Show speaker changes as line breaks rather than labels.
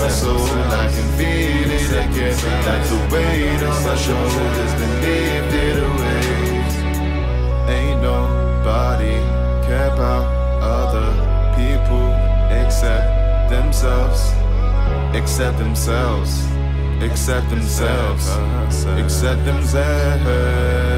my soul, I can feel it again. Like the weight on my shoulders, then lifted away. Ain't nobody care about other people except themselves. Except themselves. Except themselves. Except themselves.